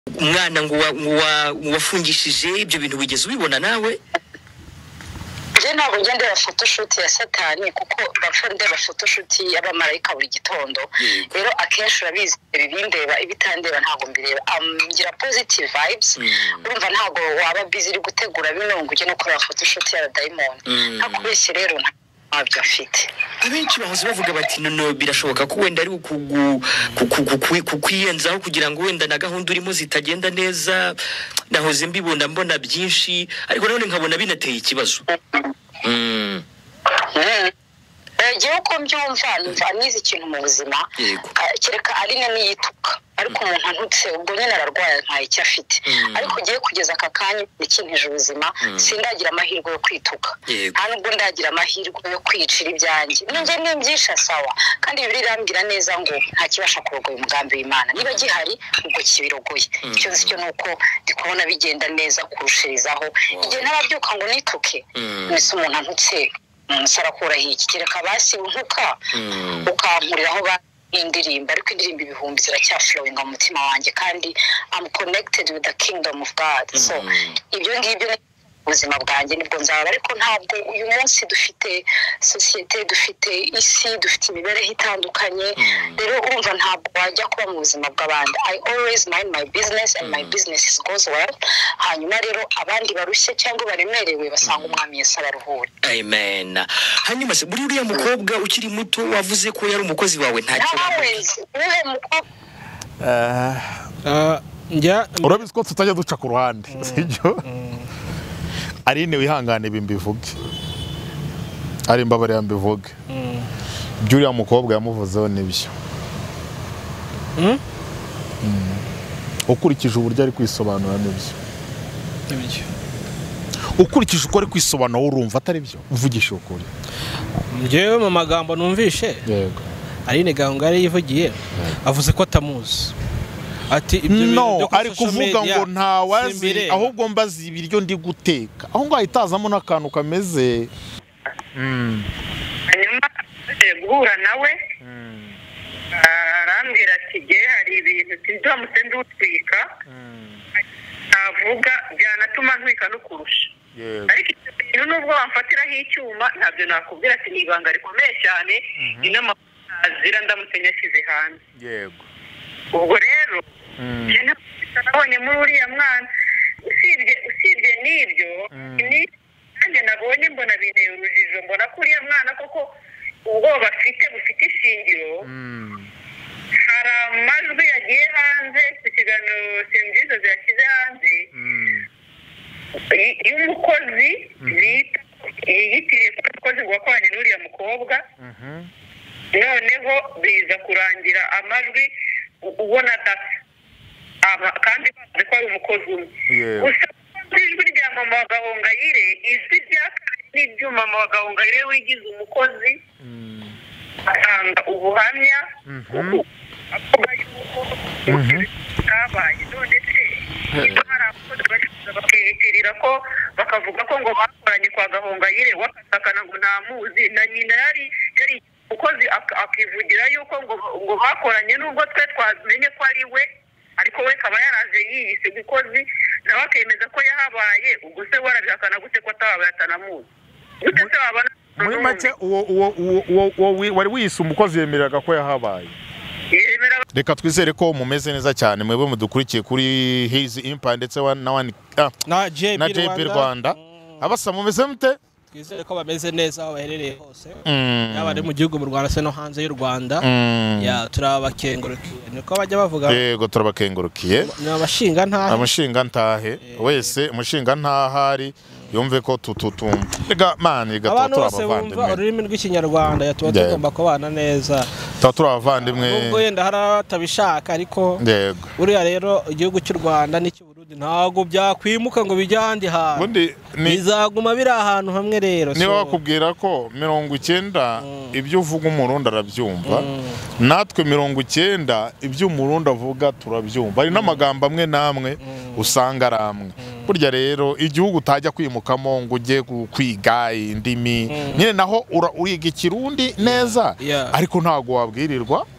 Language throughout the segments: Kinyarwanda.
umwana ngo wafungishije ibyo bintu wigeze ubibona nawe? Je ntabwo ngendera photoshoot ya Satani kuko ndeba photoshoot y'abamarayika buri gitondo. Rero akenshi urabizi bindeba ibitandeba ntabwo mbireba. Ngira positive vibes. Urumva ntabwo waba busy uri gutegura bino ngo uje no gukora photoshoot ya Diamond. Nakubeshye rero ntabyo afite. Abenshi bahoze bavuga bati no birashoboka ko wenda ari kukwiyenzaho kugira ngo wenda na gahunda urimo zitagenda neza. Nahoze mbona byinshi ariko none nkabona binateye ikibazo. Jewe uko mbyumva nize ikintu mu buzima kereka ari niyituka ariko umuntu antutse ubwo nyine ararwaye nta icyo afite ariko ugiye kugeza aka kanya ikinteje ubuzima sindagira amahirwe yo kwituka nta nubwo ndagira amahirwe yo kwicira ibyanjye ninjye nimbyisha sawa kandi birambwira neza ngo nta kibasha kurogoya umugambi w'Imana niba gihari ubwo kibirogoye icyo nzi cyo nuko ndikubona bigenda neza kurushirizaho igihe narabyuka ngo nituke nise umuntu antutse sarakura hiki kereka basi untuka ukampuriraho indirimbo ariko indirimbo ibihumbi ziracyaflowing mu mutima wanjye kandi I'm connected with the kingdom of God. So ibyo ngibyo ubuzima bwanjye nibwo nzaba ariko ntabwo uyu munsi dufite societe dufite isi dufite imibereho itandukanye rero urumva ntabwo wajya kuba mu buzima bw'abandi. I always mind my business and my business goes well. Hanyuma rero abandi barushye cyangwa baremerewe basanga umwami Yesu abaruhure. Amen. Hanyuma se buri uriya mukobwa ukiri muto wavuze ko yari umukozi wawe nta kibazo. Urabizi ko tutajya duca ku ruhande sibyo? Arine wihangane bimbivuge ari imbabare yambivuge byuriya mukobwa yamuvuzeho nibyo ukurikije uburyo ari kwisobanura nibyo ukurikije uko ari kwisobanura urumva atari byo uvugisha ukuri njyewe mu magambo numvishe yego Arine Gahongayire yivugiye avuze ko atamuzi ati ibyo no ari kuvuga ngo nta wazi ahubwo mbazi ibiryo ndi guteka aho ngo ahitazamo nakantu kameze hanyuma guhura nawe arambwira ati ge hari ibintu sinzamutse ndutwika avuga byanatuma ntwika no kurusha ariko ibintu nubwo wamfatiraho icyuma ntabyo nakubwira ati nibanga rikomeye cyane inama azira ndamutse nyashyize hanze yego ubwo rero nabonye muri uriya mwana usibye n'ibyo nanjye nabonye mbona binteye urujijo mbona ko uriya mwana koko ubwoba afite bufite ishingiro hari amajwi yagiye hanze ku kiganiro Simbizo yashyize hanze y'umukozi yitiriye ko umukozi wakoranye n'uriya mukobwa noneho biza kurangira amajwi ubona adasa kandi bazi ko ari umukozi umwe gusa ijwi rya mama wa Gahongayire ijwi rya n'ibyuma mama wa Gahongayire wigize umukozi atanga ubuhamya avuga yuko cyabaye none se hari abakozi bashize bakiyitirira ko bakavuga ko ngo bakoranye kwa Gahongayire wakasakana ngo ntamuzi na nyina yari umukozi akivugira yuko ngo bakoranye nubwo twe twamenye ko ari we ariko we kaba yaraje yiyise gukozi nawe akemeza ko yahabaye ubwo se warabihakana gute ko atabaye atanamuzi gute se wabana muri make uwo wari wiyise umukozi yemereraga ko yahabaye reka twizere ko mumeze neza cyane mwebwe mudukurikiye kuri His Empire ndetse na JP Rwanda abasa mumeze mute twizere ko bameze neza aho baherereye hose yaba ari mu gihugu mu Rwanda se no hanze y'u Rwanda ya turabakengurukiye niko bajya bavuga yego turabakengurukiye amushinga ntahe wese umushinga ntahari yumve ko ega mani gato turabavandimwe ururimi rw'ikinyarwanda yatuba tugomba kubana neza turabavandimwe ubwo yenda haratabishaka ariko yego uriya rero igihugu cy'u Rwanda n'icyo ntago byakwimuka ngo bijyandi hantu bizaguma biri ahantu hamwe rero niba bakubwira ko 90 ibyo uvuga umurundi arabyumva natwe 90 ibyo umurundi avuga turabyumva ari n'amagambo amwe namwe usanga aramwe burya rero igihugu utajya kwimukamo ngo ujye kwiga indimi nyine naho uriga ikirundi neza ariko ntago wabwirirwa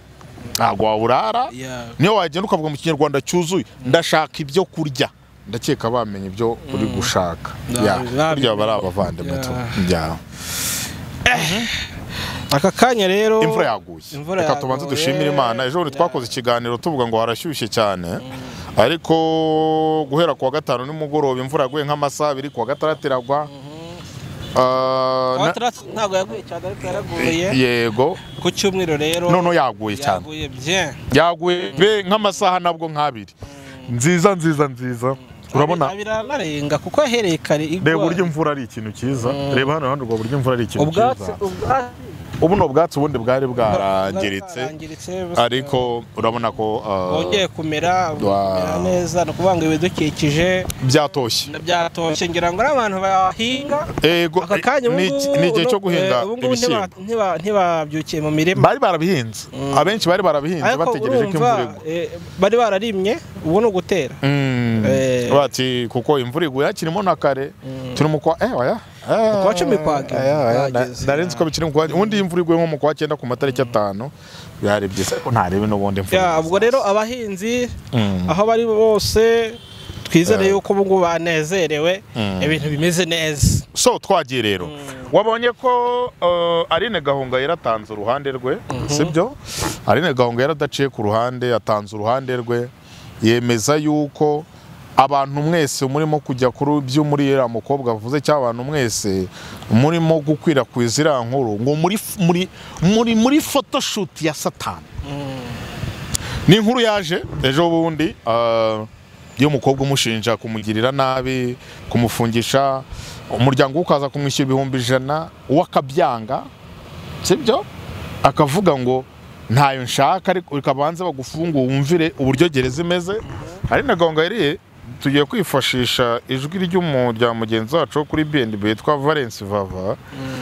ntabwo waburara niyo wagenda ukavuga mu kinyarwanda cyuzuye ndashaka ibyo kurya ndakeka bamenye ibyo uri gushaka burya bari abavandimwe aka kanya rero imvura yaguye reka tubanze dushimire Imana ejo bundi twakoze ikiganiro tuvuga ngo harashyushye cyane ariko guhera kuwa gatanu nimugoroba imvura yaguye nk'amasaha 2 kuwa gatandatu iragwa ntabwo yaguye cyane ariko yaraguye yego ku cyumweru rero none yaguye cyane yaguye nk'amasaha nabwo nk'abiri nziza urabona biranarenga kuko yahereye kare reba buryo imvura ari ikintu cyiza reba hano rwo buryo imvura ari ikintu cyiza ubu no bwatsi ubundi bwari bwarangiritse ariko urabona ko bongeye kumera neza no kubanga ibidukikije byatoshye ngira ngo abantu bahinga aka kanya ni igihe cyo guhinga ibishyimbo ntibabyukiye mu mirima bari barabihinze abenshi bari barabihinze bategereje ko imvura igwa bari bararimye ubu no gutera bati kuko imvura iguye hakirimo na kare turimo kwa kwa cumi kwage narenze ko bikiri kwa undi imvura iguye nko mu kwa 9 ku matariki 5 byari byiza ariko ntarebe n'ubundi imvura ubwo rero abahinzi aho bari bose twizere yuko ubu banezerewe ibintu bimeze neza so twagiye rero wabonye ko Aline Gahongayire yaratanze uruhande rwe sibyo Aline Gahongayire yaradaciye ku ruhande yatanze uruhande rwe yemeza yuko abantu mwese murimo kujya kuri byo muri era mukobwa avuze cy'abantu mwese murimo gukwirakwiza ira nkuru ngo muri photoshoot ya Satani ni inkuru yaje ejo bundi yo mukobwa umushinja kumugirira nabi kumufungisha umuryango ukaza kumwishyura 100,000 wakabyanga sibyo akavuga ngo ntayo nshaka ariko ikabanza bagufunga wumvire uburyo gereza imeze Aline Gahongayire tugiye kwifashisha ijwi ry'umurya mugenzi wacu kuri BNB yitwa Valence Vava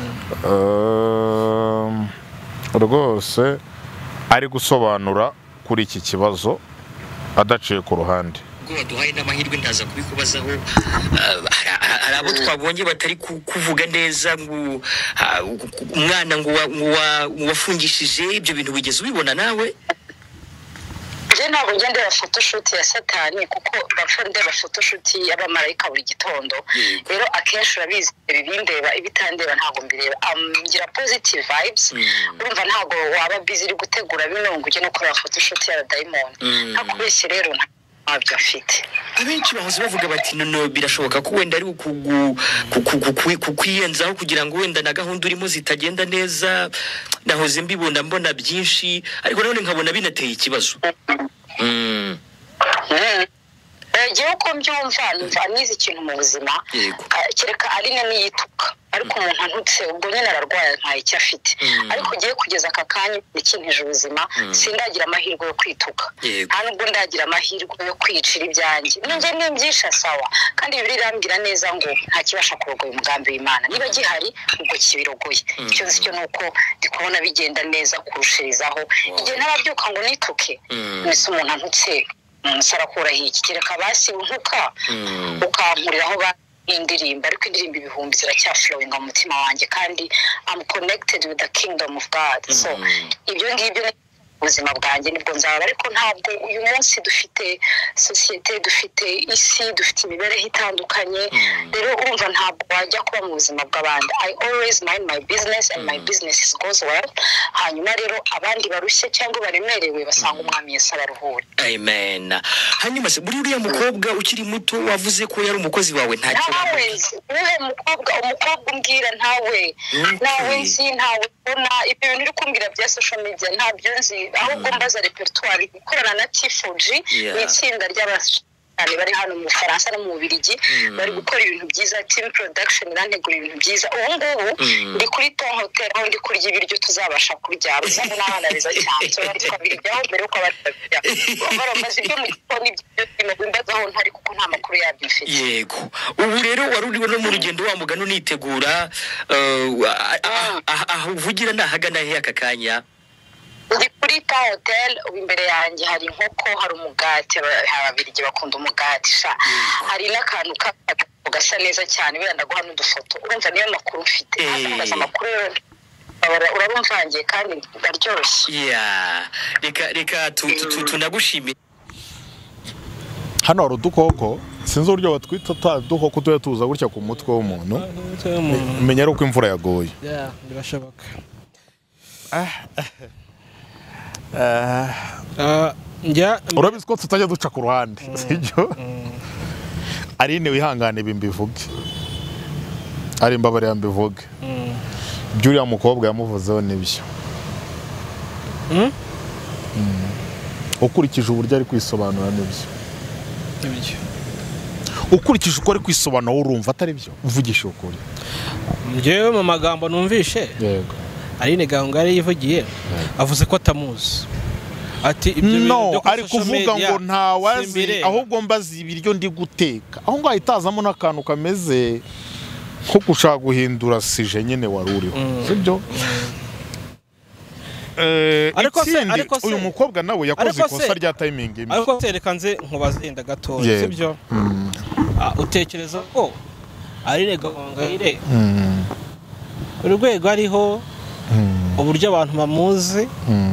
rwose ari gusobanura kuri iki kibazo adaciye ku ruhande duhaye n'amahirwe ndaza kubikubazaho hari abo twabonye batari kuvuga neza ngo umwana ngo wafungishije ibyo bintu bigeze ubibona nawe ntabwo ndeba photoshoot ya Satani kuko ndeba photoshoot y'abamarayika buri gitondo rero akenshi urabizi ibindeba ibitandeba ntabwo mbireba ngira positive vibes urumva ntabwo waba busy uri gutegura bino ngo ujye no kora photoshoot ya Diamond ntakubeshye rero ntabyo afite abenshi bahoze bavuga bati none birashoboka ko wenda ari kukwiyenzaho kugira ngo wenda na gahunda urimo zitagenda neza nahoze mbibona mbona byinshi ariko none nkabona binateye ikibazo ngewe uko mbyumva nize ikintu mu buzima kereka Aline niyituka ariko umuntu antutse ubwo nyine ararwaye nta icyo afite ariko ugiye kugeza aka kanya ikinteje ubuzima sindagira amahirwe yo kwituka nta nubwo ndagira amahirwe yo kwicira ibyanjye ninjye nimbyisha sawa kandi Bibiliya irambwira neza ngo nta kibasha kurogoya umugambi w'Imana niba gihari ubwo kibirogoye icyo nzi cyo nuko ndikubona bigenda neza kurushirizaho igihe ntababyuka ngo nituke mbese umuntu antutse sarakura hiki kereka basi untuka ukamuriraho indirimbo ariko indirimbo ibihumbi ziracyaflowing mu mutima wanjye kandi I'm connected with the kingdom of God so ibyo ngibyo ubuzima bwanjye nibwo nzaba ariko ntabwo uyu munsi dufite societe dufite isi dufite imibereho itandukanye rero urumva ntabwo wajya kuba mu buzima bw'abandi I always mind my business and my business goes well hanyuma rero abandi barushye cyangwa baremerewe basanga umwami Yesu abaruhure amen hanyuma se buri uriya mukobwa ukiri muto wavuze ko yari umukozi wawe ntacyo uriya umukobwa umbwira ntawe nzi ntawe ubona ibyo bintu uri kumbwira bya social media ntabyo nzi ahubwo mbaza repertoire gukorana na T4G n'itsinda ry'abashyitsi bari hano mu Faransa no mu Bubiligi bari gukora ibintu byiza team production irantegura ibintu byiza ubu ngubu ndi kuri Ton Hotel aho ndi kurya ibiryo tuzabasha kurya bizamo n'abana beza cyane twabiryaho mbere uko abatabirya baramaze ibyo mu gikoni by'ibintu mbazaho ntari kuko nta makuru yabyo mfite yego ubu rero waruriwe no mu rugendo wa mugano nitegura uvugira ndahagana he aka kanya ndi kuri Ton Hotel imbere yanjye hari inkoko hari umugati ababirigi bakunda umugati hari n'akantu gasa neza cyane biranda guha n'udufoto urumva niyo makuru mfite azamubaza amakuru urabumvangiye kandi baryoshye. Reka tunagushimire. Hano hari udukoko sinzi uburyo batwita udukoko tuba tuza gutya ku mutwe w'umuntu. Menya ari uko imvura yagoye. Birashoboka. Urabizi ko tutajya duca ku ruhande sibyo? Arine wihangane bimbivuge. Ari imbabare yambivuge. Juriya mukobwa yamuvuzeho nibyo. Ukurikije uburyo ari kwisobanura nibyo. Ukurikije uko ari kwisobanura urumva atari byo. Uvugisha ukuri. Njyewe mu magambo numvishe. Yego. Arine Gahongayire yivugiye avuze ko atamuzi. Ati ibyo no ari kuvuga ngo nta wazi ahubwo mbazi ibiryo ndi guteka. Aho ngo ahitazamo n'akantu kameze ko gushaka guhindura sije nyene waruriho. Sibyo? Ariko uyu mukobwa nawe yakoze ikosa rya timing imwe. Ariko tereka nze nkubazenda gato sibyo? Utekereza ko Arine Gahongayire urwego ariho uburyo abantu bamuzi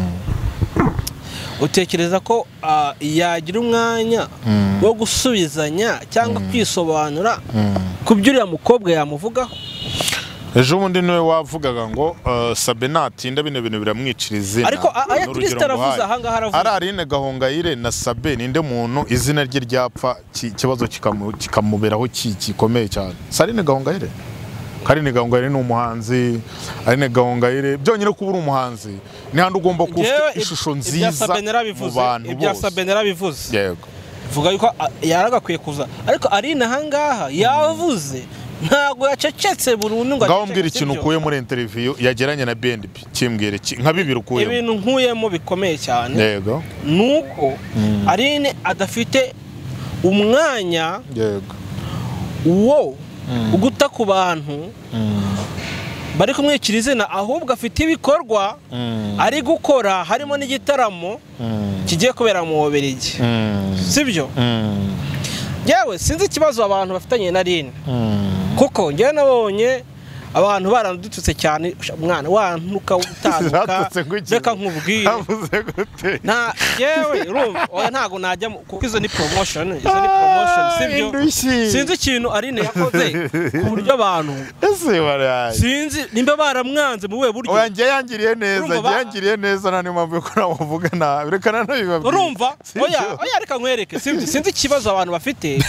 utekereza ko yagira umwanya wo gusubizanya cyangwa kwisobanura ku byo uriya mukobwa yamuvugaho? Ejo bundi niwe wavugaga ngo Sabe natinda bino bintu biramwicira izina. Ariko aya Kristo aravuze ahangaha aravuze. Ari Arine Gahongayire na Sabe ninde muntu izina rye ryapfa kibazo kikamuberaho kikomeye cyane. Arine Gahongayire. Arine Gahongayire ni umuhanzi. Arine Gahongayire byonyine kuba uri umuhanzi ni handi ugomba kuba ishusho nziza mu bantu bose. Ibya Sabe narabivuze. Yego. Vuga yuko yaragakwiye kuza. Ariko Arine ahangaha yavuze ntago yacecetse burundu ngo ngambwira ikintu ukuye muri interview yageranye na BNB kimbwire nka bibiri ukuye. Ibintu nkuyemo bikomeye cyane. Yego. Nuko Arine adafite umwanya yego wo uguta ku bantu bari kumwicira izina, ahubwo afite ibikorwa ari gukora harimo n'igitaramo kigiye kubera mu Bubiligi. Sibyo? Yewe sinzi ikibazo abantu bafitanye na Arine. Kuko njye nabonye abantu barandutse cyane mwana wantuka utanuka reka nkubwire na yewe urumva oya ntago najya kuko izo ni promotion sibyo sinzi ikintu Arine yakoze ku buryo abantu sinzi nimba baramwanze mu we buryo oya njye yangiriye neza nani mpamvu ko navuga na birekana no bibabwira urumva oya reka nkwereke sinzi ikibazo abantu bafite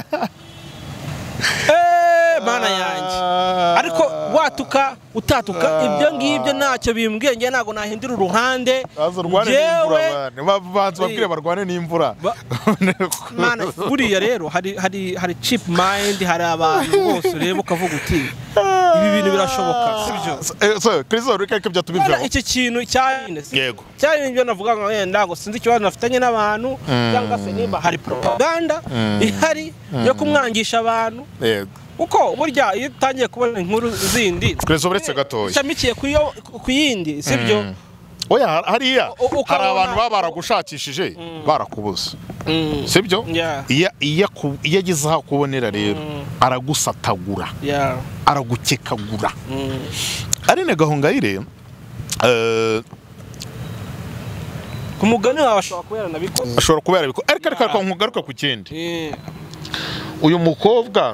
mana yanjye ariko watuka utatuka ibyo ngibyo ntacyo bimbwiye nge ntago nahindura uruhande yewe babanza babwire barwane n'imvura mana buriya rero hari cheap mind hari abantu bose reba ukavuga uti ibi bintu birashoboka sibyo so Kristo reka ibyo tubivyo iki kintu cyane yego cyane ibyo navuga ngo yenda ngo sinzi ikibazo nafitanye n'abantu cyangwa se niba hari propaganda ihari yo kumwangisha abantu yego uko burya iyo utangiye kubona inkuru zindi Kristo buretse gatoya cyamikiye ku yindi sibyo oya hariya hari abantu baragushakishije barakubuza sibyo iyo agize aho kubonera rero aragusatagura aragukekagura Arine Gahongayire ku mugani wawe ashobora kubera nabikoze ariko nkugaruka ku kindi uyu mukobwa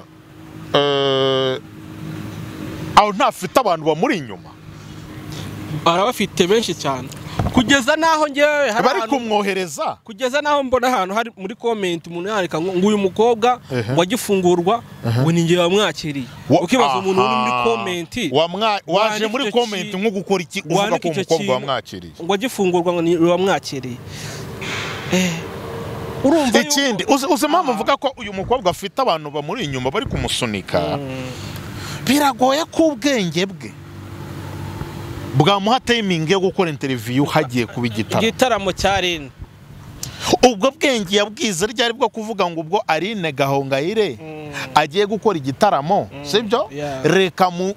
aho ntafite abantu bamuri inyuma barabafite benshi cyane kugeza naho ngewe bari kumwohereza kugeza naho mbona ahantu hari muri comment umuntu yareka ngo uyu mukobwa wagifungurwa ngo ni ngewe wamwakiriye ukibaza umuntu uri muri comment waje muri comment nko gukora iki uvuga ko umukobwa wamwakiriye ngo wagifungurwa ngo ni wamwakiriye urumva ikindi uzimama mvuga ko uyu mukobwa afite abantu bamuri inyuma bari kumusunika biragoye ko ubwenge bwe bwamuha timing yo gukora interview hagiye kuba igitaramo cya Arine ubwo bwenge yabwize ryari bwo kuvuga ngo ubwo Arine Gahongayire agiye gukora igitaramo sibyo reka mu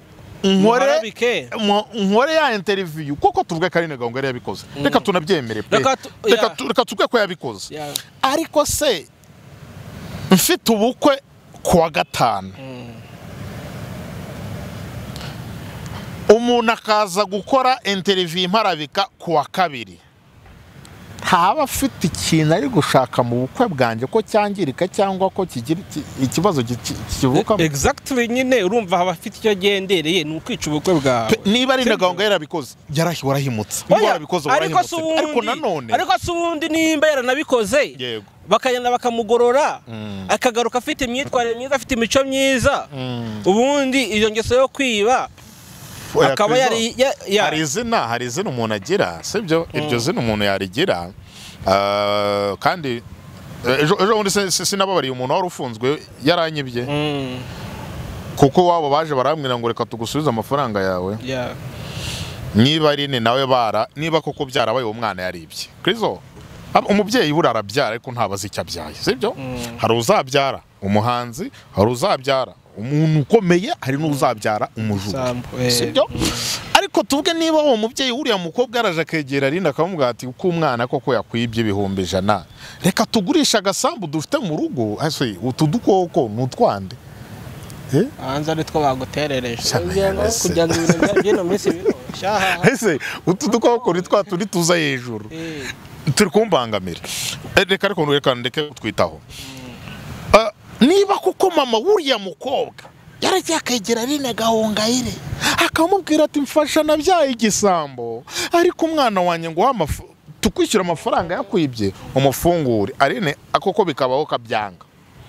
nkore ya interview kuko tuvuga ko Arine Gahongayire yabikoze reka tunabyemere reka tuvuge ko yabikoze ariko se mfite ubukwe kuwa gatanu umuntu akaza gukora interview imparabika kuwa kabiri haba afite ikintu ari gushaka mu bukwe bwanjye ko cyangirika cyangwa ko kigira ikibazo kivuka exactly nyine urumva haba afite icyo gendereye ni ukwica ubukwe bwawe niba ari ndagahonga yarabikoze warahimutse ariko nanone ariko subundi nimba yaranabikoze bakagenda bakamugorora akagaruka afite imyitwarire myiza afite imico myiza ubundi iyo ngeso yo kwiba akaba hari izina umuntu agira sibyo iryo zina umuntu yarigira kandi ejo bundi sinababariye umuntu wari ufunzwe yaranyibye kuko wabo baje barambwira ngo reka tugusubize amafaranga yawe niba ari nawe niba koko byarabaye uwo mwana yaribye Krizo umubyeyi buri arabyara ariko ntabazi icyo abyaye sibyo hari uzabyara umuhanzi hari uzabyara umuntu ukomeye hari n'uzabyara umujura sibyo ariko tuvuge niba uwo mubyeyi uriya mukobwa araje akegera Aline akamubwira ati uko umwana koko yakwibye ibihumbi 100 reka tugurisha agasambu dufite mu rugo ase utu dukoko n'utwande hanze ari two baguterereje kugira ngo ibintu by'ino minsi biroshaha ese utu dukoko ni twa turi tuza hejuru turi kumbangamira reka ndeke twitaho niba kuko mama wuriya mukobwa yaragiye akegera Aline Gahongayire akamubwira ati mfasha nabyaye igisambo ariko umwana wanjye ngo tukwishyura amafaranga yakwibye umufungure Aline akoko bikabaho kabyanga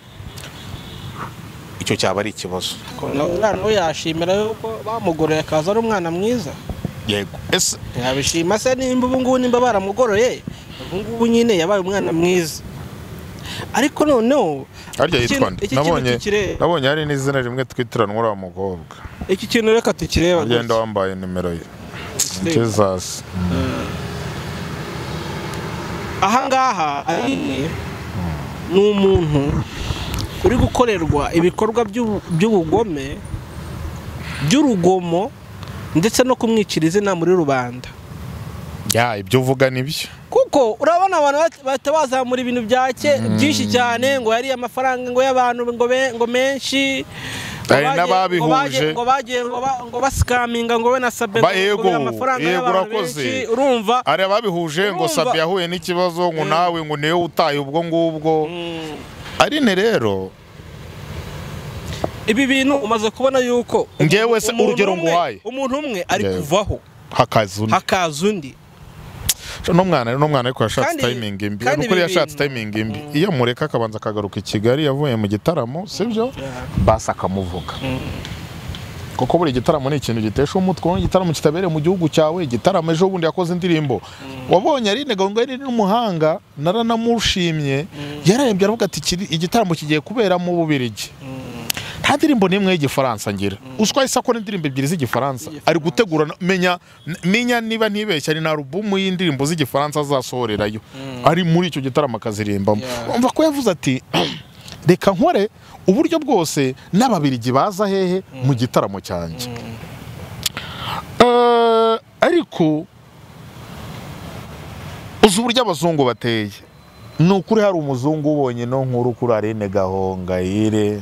icyo cyaba ari ikibazo umwana we yashimira yuko bamugoroye akaza ari umwana mwiza yego ese yabishima se nimba ubu ngubu nimba baramugoroye ubu ngubu nyine yabaye umwana mwiza ariko noneho nabonye hari n'izina rimwe twitiranwa uriya mukobwa iki kintu reka tukireba agenda wambaye nimero ye Jesus ahangaha Aline ni umuntu uri gukorerwa ibikorwa by'ubugome by'urugomo ndetse no kumwicira izina muri rubanda ibyo uvuga nibyo kuko urabona abantu batabazamura ibintu byinshi cyane ngo yari amafaranga ngo y'abantu ngo menshi n'ababihuje ngo bagiye ngo basikaminga ngo we na Sabe ngo amafaranga y'abantu benshi urumva ari ababihuje ngo Sabe yahuye n'ikibazo ngo nawe ngo niyo utaye ubwo ngubwo Aline rero ibi bintu umaze kubona yuko ngewe se urugero nguhaye umuntu umwe ari kuvaho hakaza undi no mwana ariko yashatse timing imbi nuko yashatse timing imbi iyo mureka akabanza akagaruka i Kigali yavuye mu gitaramo sibyo basa akamuvuga kuko buri gitaramo ni ikintu gitesha umutwe igitaramo kitabereye mu gihugu cyawe igitaramo ejo bundi yakoze indirimbo wabonye Aline Gahongayire n'umuhanga naranamushimye yarembye aravuga ati igitaramo kigiye kubera mu Bubiligi nta ndirimbo n'imwe y'igifaransa ngira uswa isakora indirimbo ebyiri z'igifaransa ari gutegura menya niba ntibeshya ari na album y'indirimbo z'igifaransa azasohorerayo ari muri icyo gitaramo akazirimbamo umva ko yavuze ati reka nkore uburyo bwose n'Ababiligi baza hehe mu gitaramo cyanjye ariko uzi uburyo abazungu bateye ni ukuri hari umuzungu ubonye no nkuru kuri Aline Gahongayire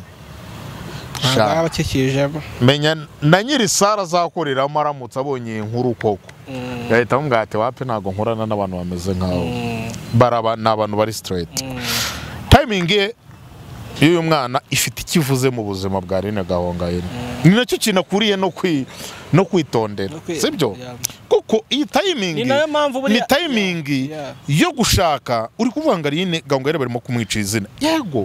menya na nyiri sara azakoreramo aramutse abonye inkuru koko yahita amubwira ati wapi ntabwo nkorana n'abantu bameze nkaho ni abantu bari straight timing ye y'uyu mwana ifite ikivuze mu buzima bwa Aline Gahongayire ni nacyo kintu akuriye no kwitondera sibyo kuko iyi timing ni timing yo gushaka uri kuvuga ngo Aline Gahongayire barimo kumwicira izina yego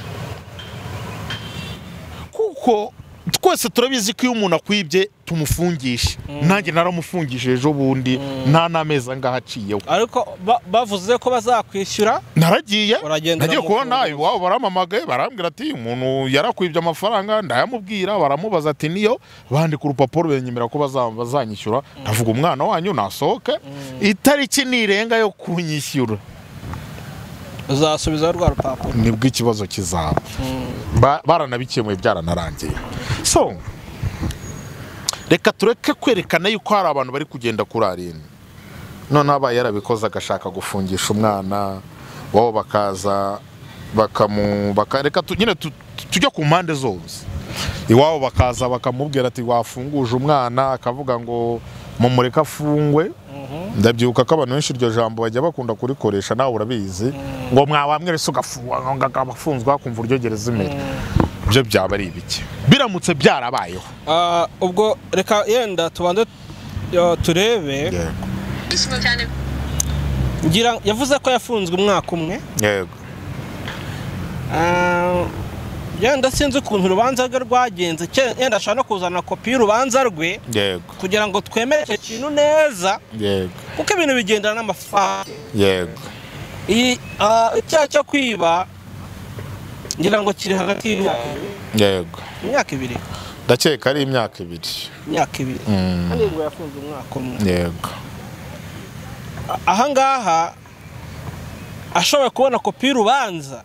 kuko twese turabizi ko iyo umuntu akwibye tumufungisha nanjye naramufungishije ejo bundi nta n'amezi angahe aciyeho ariko bavuze ko bazakwishyura naragiye nagiye kubona iwabo baramamagaye barambwira ati umuntu yarakwibye amafaranga ndayamubwira baramubaza ati niyo bandika urupapuro benyemera ko bazanyishyura ndavuga umwana wanyu nasohoke itariki nirenga yo kunyishyura uzasubiza rwa rupapuro nibwo ikibazo kizaba baranabikemuye byaranarangiye so reka tureke kwerekana yuko hari abantu bari kugenda kuri Aline none abaye yarabikoze agashaka gufungisha umwana wabo bakaza bakareka nyine tujya ku mpande zose iwabo bakaza bakamubwira ati wafunguje umwana akavuga ngo mumureka afungwe ndabyuka ko abantu benshi iryo jambo bajya bakunda kurikoresha nawe urabizi ngo mwawamwerese ugafungwa ngo afunzwe akumva uryo gereza imere ibyo byaba ari ibiki biramutse byarabayeho ubwo reka yenda tubanze turebe ngira yavuze ko yafunzwe umwaka umwe yego yenda sinzi ukuntu urubanza rwe rwagenze yenda ashaka no kuzana kopi y'urubanza rwe yego kugira ngo twemere icyo kintu neza yego kuko ibintu bigendana n'amafaranga yego icyaha cyo kwiba ngira ngo kiri hagati yego imyaka 2 ndakeka ari imyaka 2 kandi ngo yafunze umwaka umwe yego ahangaha ashobora kubona kopi y'urubanza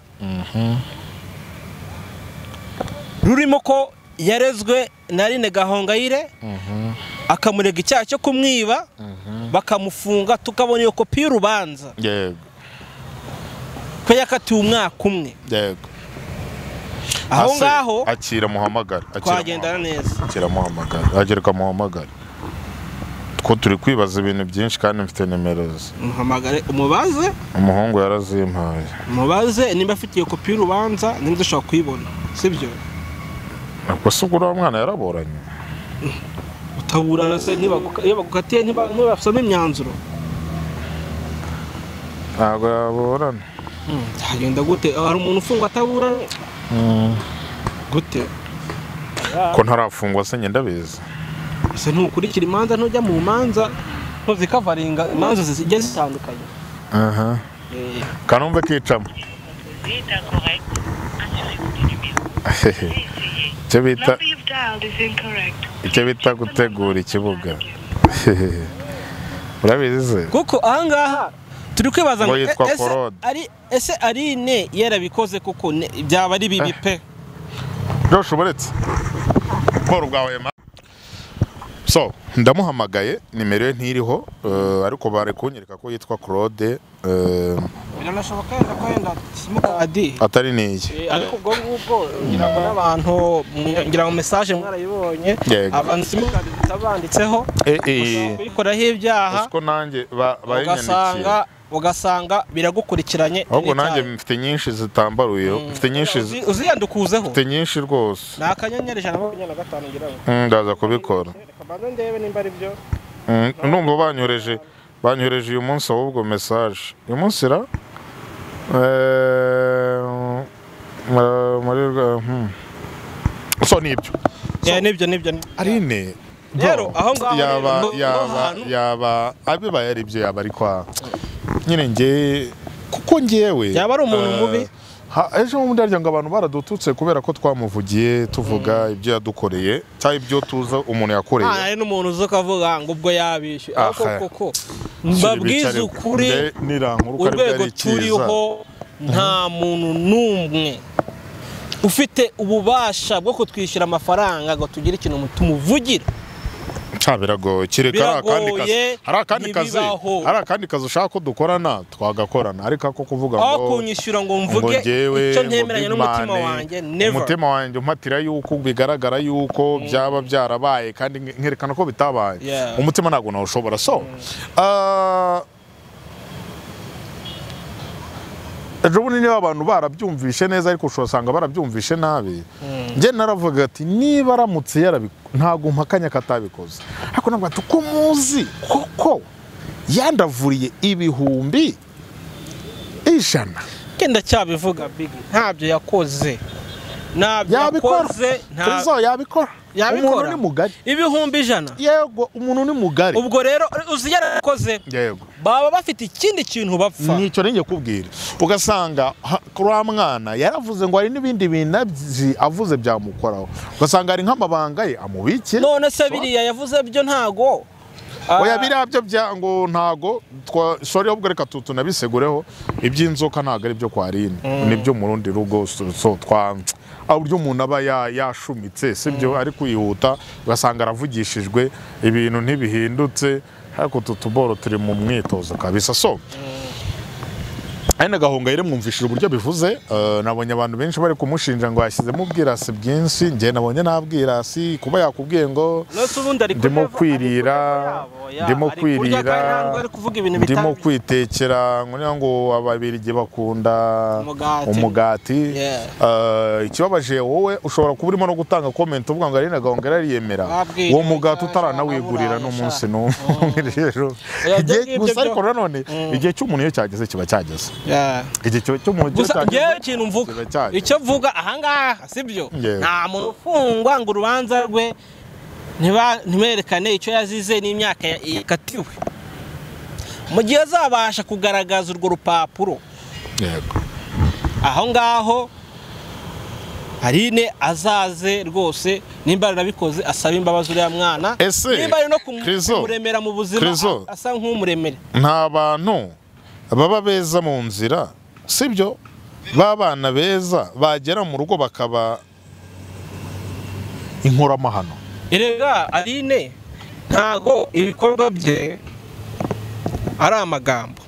rurimo ko yarezwe na Aline Gahongayire akamurega icyaha cyo kumwiba bakamufunga tukabona iyo kopi y'urubanza yego ko yakatiwe umwaka umwe yego aho ngaho akira muhamagara twagendana neza akira muhamagara agereka muhamagara ko turi kwibaza ibintu byinshi kandi mfite nimero ze muhamagare umubaze umuhungu yarazimpaye mubaze nimba afite iyo kopi y'urubanza nimba dushobora kuyibona sibyo ubwo se uriya mwana yaraboranye utaburana se iyo bagukatiye ntibasome imyanzuro ntabwo yaborana hagenda gute hari umuntu ufungwa ataburana gute ko ntarafungwa se ngenda biza ese ntukurikira imanza ntujya mu manza ntuzikavaringa imanza zijya zitandukanye kanumve kicamo icyo bita gutegura ikibuga urabizi kuko ahangaha turi kwibaza ngo ese Aline yarabikoze kuko byaba ari bibi pe Josh uburetse Paul bwawe so ndamuhamagaye nimero ye ntiriho ariko bare kunyereka ko yitwa Claude biranashoboka kwenda simukadi atari niye ariko ubwo ngira ngo n'abantu ngira ngo message mwarayibonye abantu simukadi zitabanditseho bikoraho ibyaha uko nanjye bayinyanikiye ugasanga biragukurikiranye ahubwo nanjye mfite nyinshi zitambaruye mfite nyinshi uziyandukuzeho mfite nyinshi rwose nakanyenyeri 125 ngira ngo ndaza kubikora kabanza ndebe nimba ari byo numva banyohereje uyu munsi ahubwo message uyu munsi ra so nibyo Aline rero aho ngaho yaba abibaye ari byo yaba ari kwa nyine nge kuko ngewe yaba ari umuntu mubi ejo mu ndarya ngo abantu baradututse kubera ko twamuvugiye tuvuga ibyo yadukoreye cyangwa ibyo tuza umuntu yakoreye ari n'umuntu uzo kavuga ngo ubwo yabishe koko mbabwiza ukuri urwego turiho nta muntu n'umwe ufite ububasha bwo kutwishyura amafaranga ngo tugire ikintu tumuvugira biragoye kireka hari akandi kazi ushaka ko dukorana twagakorana ariko ako kuvuga ngo aho kunyishyura ngo mvuge icyo ntemeranya n'umutima wanjye never umutima wanjye umpatira yuko bigaragara yuko byaba byarabaye kandi nkerekana ko bitabaye umutima ntabwo nawushobora so ejo bundi niba abantu barabyumvishe neza ariko ushobora barabyumvishe nabi njye naravuga ati niba aramutse ntabwo mpakanya katabikoze ariko nabwo ati uko muzi koko yandavuriye 100,000 genda cyabivuga big ntabyo yakoze yabikora umuntu ni mugari 100,000 yego umuntu ni mugari ubwo rero uzi yarakoze yego baba bafite ikindi kintu bapfa nicyo ninge kubwira ugasanga kuri mwana yaravuze ngo hari n'ibindi bintu avuze byamukoraho ugasanga hari nk'amabanga ye amubike none se biriya yavuze byo ntago oya birabyo byango ntago sorry ahubwo reka tunabisegureho iby'inzoka ntago ari byo kwa Aline nibyo mu rundi rugo so uburyo umuntu aba yashumitse sibyo ari kwihuta ugasanga aravugishijwe ibintu ntibihindutse ariko tutuboro turi mu mwitozo kabisa so Aina Gahongayire mwumvishije uburyo bivuze nabonye abantu benshi bari kumushinja ngo yashyizemo ubwirasi bwinshi ngiye nabonye nta bwirasi kuba yakubwiye ngo ndimo kwirira ndimo kwitekera ngo ababirigi bakunda umugati ikibabaje wowe ushobora kuba urimo no gutanga comment uvuga ngo Aline Gahongayire ariyemera uwo mugati utaranawigurira n'umunsi n'umwe rero igihe gusa ariko nanone igihe cy'umuntu iyo cyageze kiba cyageze igihe cy'umuntu gusa ngewe ikintu mvuga icyo mvuga ahangaha sibyo nta muntu ufungwa ngo urubanza rwe ntiberekane icyo yazize n'imyaka yakatiwe mu gihe azabasha kugaragaza urwo rupapuro aho ngaho Aline azaze rwose nimba arabikoze asaba imbabazi uriya mwana nimba ari no kumuremera mu buzima asa nk'umuremere nta bantu baba beza mu nzira sibyo babana beza bagera mu rugo bakaba inkoramahano erega Aline ntago ibikorwa bye ari amagambo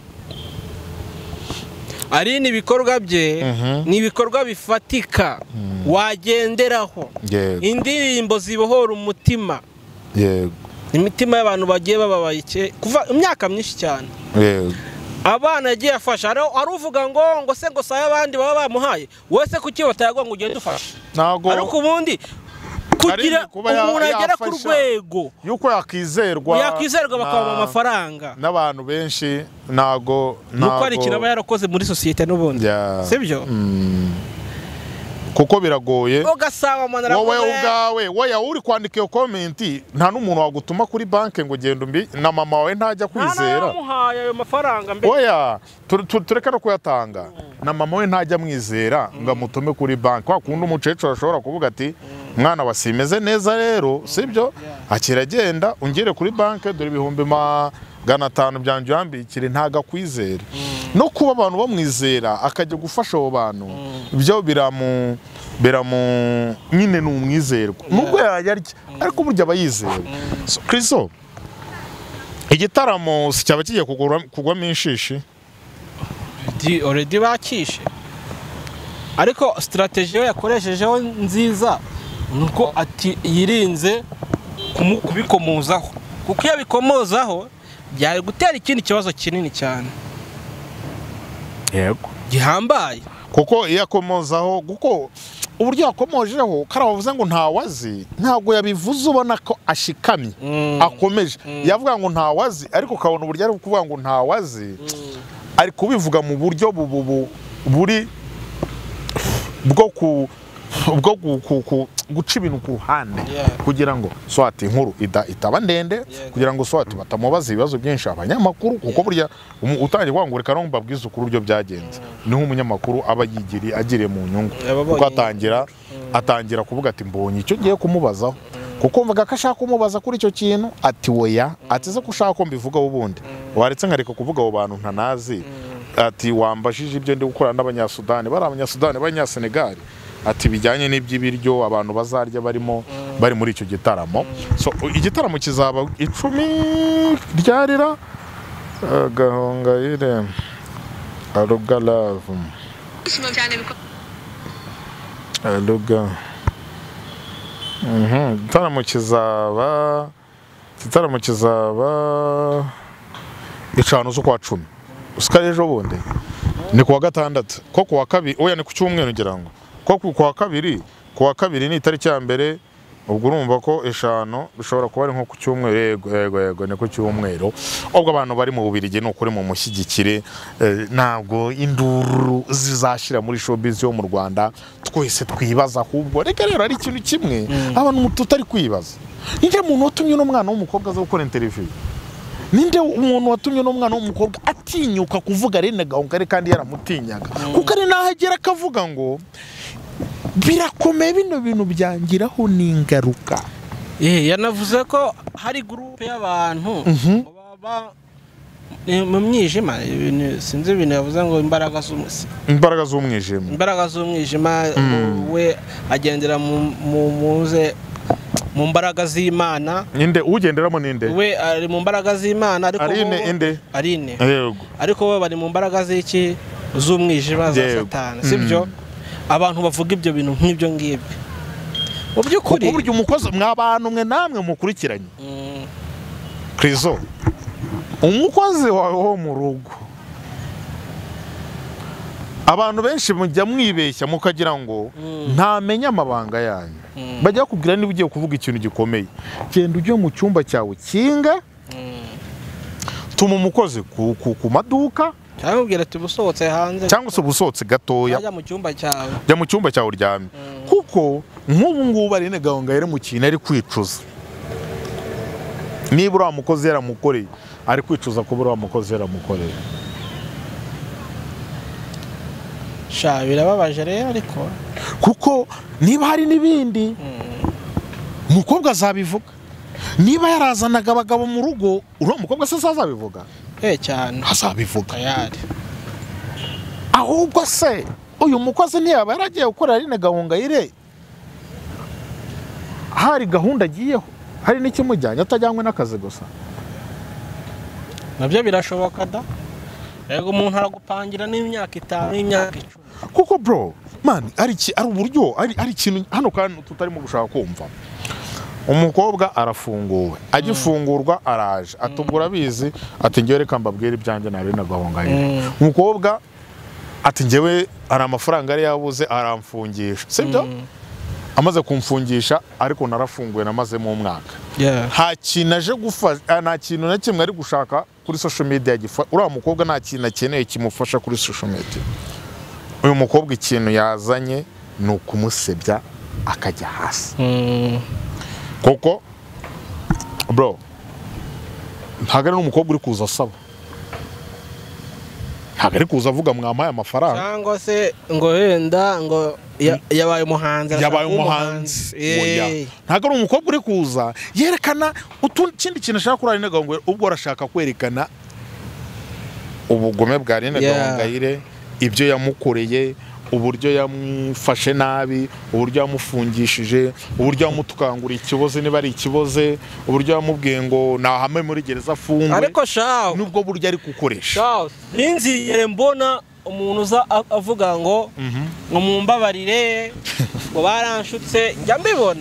Aline ibikorwa bye ni ibikorwa bifatika wagenderaho indirimbo zibohora umutima imitima y'abantu bagiye bababaye kuva imyaka myinshi cyane abana yagiye afasha ari uvuga ngo se ngo saye abandi baba bamuhaye wese kuki batayagwa ngo ugende ufashe ariko ubundi kugira umuntu agera ku rwego yuko yakizerwa bakaba amafaranga n'abantu benshi nago nuko ari kiraba yarakoze muri societe n'ubundi sibyo kuko biragoye wowe ubwawe wowe uri kwandika iyo comment nta n'umuntu wagutuma kuri banke ngo genda umbi na mama wawe ntajya kwizera namuhaye ayo mafaranga mbere oya tureka no kuyatanga na mama we ntajya mwizera ngo amutume kuri banke kwa kundi umucecuru ashobora kuvuga ati mwana wasimeze neza rero sibyo akiragenda ungere kuri banke dore 500 byanjye yambikire ntaga kwizera no kuba abantu bamwizera akajya gufasha abo bantu byo biramu nyine n'umwizerwa nubwo yarya ariko burya abayizera Kristo igitaramo cyaba kigiye kugwamo inshishi already bakishe ariko strategy yakoreshejeho nziza nuko ati yirinze kubikomozaho kuko iyo bikomozaho byari gutera ikindi kibazo kinini cyane yego gihambaye kuko yakomozaho kuko uburyo yakomojeho karavuze ngo ntawazi ntago yabivuze ubona ko ashikamye akomeje yavuga ngo ntawazi ariko kabona uburyo ari kuvuga ngo ntawazi ari kubivuga mu buryo buri bwo guca ibintu ku ruhande kugira ngo swati inkuru itaba ndende kugira ngo swati batamubaza ibibazo byinshi abanyamakuru kuko burya utangiye kwangurika no mbabwiza ukuru buryo byagenze niho umunyamakuru aba agiriye mu nyungu kuko atangira kuvuga ati mbonye icyo giye kumubazaho kuko mvuga ko ashaka kumubaza kuri icyo kintu ati oya atize ko ushaka ko mbivugaho ubundi waretse nkareka kuvuga abo bantu ntanazi ati wambashije ibyo ndi gukora n'abanyasudani bari abanyasudani b'abanyasenegali ati bijyanye n'iby'ibiryo abantu bazarya bari muri icyo gitaramo so igitaramo kizaba 10 ryarira Gahongayire Aruga Love Aruga igitaramo kizaba 5 z'ukwa 10 usikare ejo bundi ni kuwa gatandatu ko kuwa kabiri oya ni ku cyumweru ngira ngo ko kuwa kabiri ni itariki ya mbere ubwo urumva ko 5 bishobora kuba ari nko ku cyumweru yego ni ku cyumweru ubwo abantu bari mu Bubiligi no kuri mu mushyigikire ntabwo induru zizashira muri showbiz yo mu Rwanda twese twibaza ahubwo reka rero ari ikintu kimwe abantu tutari kwibaza ninde muntu watumye no mwana w'umukobwa aza gukora interview ninde umuntu watumye no mwana w'umukobwa atinyuka kuvuga Aline Gahongayire kandi yaramutinyaga kuko ari nahagera akavuga ngo birakomeye bino bintu byangiraho n'ingaruka yanavuze ko hari groupe y'abantu baba mu mwijima sinzi ibintu yavuze ngo imbaraga z'umwijima we agendera mu mbaraga z'Imana ninde ugenderamo ninde we ari mu mbaraga z'Imana ariko Aline yego ariko bo bari mu mbaraga z'iki z'umwijima za satani sibyo abantu bavuga ibyo bintu nk'ibyo ngibyo mu by'ukuri kuko burya umukozi mw'abantu mwe namwe mukurikiranye Krizo umukozi wawe wo mu rugo abantu benshi mujya mwibeshya mukagira ngo ntamenya amabanga yanyu bajya kubwira niba ugiye kuvuga ikintu gikomeye genda ujye mu cyumba cyawe kinga tuma umukozi ku maduka cyangwa ati busohotse hanze cyangwa se busohotse gatoya ajya mu cyumba cyawe jya mu cyumba cyawe uryamye kuko nk'ubu ngubu Aline Gahongayire mu kintu ari kwicuza niba uriya mukozi yaramukoreye ari kwicuza kuba uriya mukozi yaramukoreye sha birababaje rero ariko kuko niba hari n'ibindi umukobwa azabivuga niba yarazanaga abagabo mu rugo uriya mukobwa se azabivuga cyane azabivuga yari ahubwo se uyu mukozi ntiyaba yaragiye gukorera Aline Gahongayire hari gahunda agiyeho hari n'ikimujyanye atajyanywe n'akazi gusa nabyo birashoboka da yego umuntu aragupangira n'imyaka 5 n'imyaka 10 kuko bro man ari uburyo ari ikintu hano kandi tutarimo gushaka kumva umukobwa arafunguwe agifungurwa araje atubura bizi ati ngewe reka mbabwire ibyanjye na Aline Gahongayire umukobwa ati ngewe ari amafaranga ari yabuze aramfungisha sibyo amaze kumfungisha ariko narafunguwe namaze mu mwaka nta kintu aje gufasha nta kintu na kimwe ari gushaka kuri social media uriya mukobwa nta kintu akeneye kimufasha kuri social media uyu mukobwa ikintu yazanye ni ukumusebya akajya hasi kuko bro ntabwo ari n'umukobwa uri kuza asaba ntabwo ari kuza avuga mwamaye amafaranga cyangwa se ngo wenda ngo yabaye umuhanzi ntabwo ari umukobwa uri kuza yerekana ikindi kintu ashaka kuri Aline Gahongayire ubwo arashaka kwerekana ubugome bwa Aline Gahongayire ibyo yamukoreye uburyo yamufashe nabi uburyo yamufungishije uburyo yamutukangura ikibazo niba ari ikibazo uburyo yamubwiye ngo nahame muri gereza afungwe ariko shaho nubwo buryo ari gukoresha ninzigere mbona umuntu uza avuga ngo mumbabarire ngo baranshutse njya